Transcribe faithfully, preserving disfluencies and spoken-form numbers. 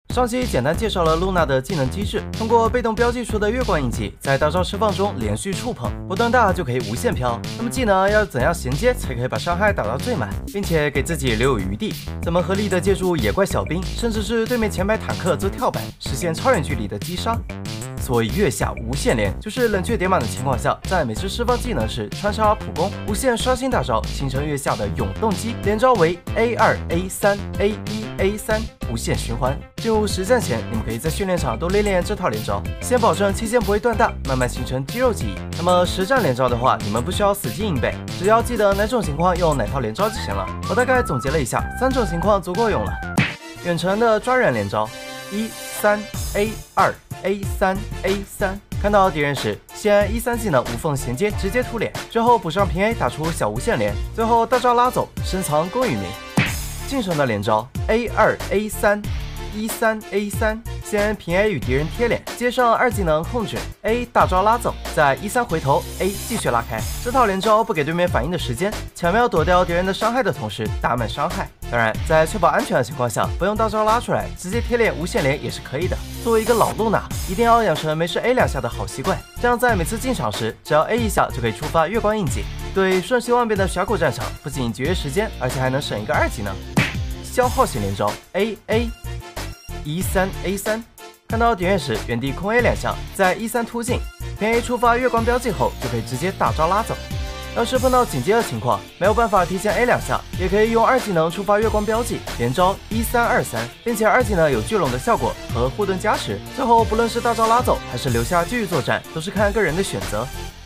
上期简单介绍了露娜的技能机制，通过被动标记出的月光印记，在大招释放中连续触碰，波段大就可以无限飘。那么技能要怎样衔接才可以把伤害打到最满，并且给自己留有余地？怎么合理的借助野怪小兵，甚至是对面前排坦克做跳板，实现超远距离的击杀？所谓月下无限连，就是冷却点满的情况下，在每次释放技能时穿插普攻，无限刷新大招，形成月下的永动机。连招为 A 二 A 三 A 一 A 三，无限循环。进入实战前，你们可以在训练场多练练这套连招，先保证期间不会断大，慢慢形成肌肉记忆。那么实战连招的话，你们不需要死记硬背，只要记得哪种情况用哪套连招就行了。我大概总结了一下，三种情况足够用了。远程的抓人连招，一三 A 二 A 三 A 三，看到敌人时，先按一三技能无缝衔接，直接突脸，之后补上平 A 打出小无限连，最后大招拉走，深藏功与名。近程的连招 A 二 A 三 一三 A 三，先平 A 与敌人贴脸，接上二技能控制 A 大招拉走，再一三回头 A 继续拉开。这套连招不给对面反应的时间，巧妙躲掉敌人的伤害的同时打满伤害。当然，在确保安全的情况下，不用大招拉出来，直接贴脸无限连也是可以的。作为一个老露娜，一定要养成没事 A 两下的好习惯，这样在每次进场时，只要 A 一下就可以触发月光印记。对瞬息万变的峡谷战场，不仅节约时间，而且还能省一个二技能。消耗型连招 A A 一三 A 三，看到敌人时原地空 A 两下，再一三突进，平 A 触发月光标记后就可以直接大招拉走。要是碰到紧急的情况，没有办法提前 A 两下，也可以用二技能触发月光标记，连招一三二三，并且二技能有聚拢的效果和护盾加持。最后不论是大招拉走，还是留下继续作战，都是看个人的选择。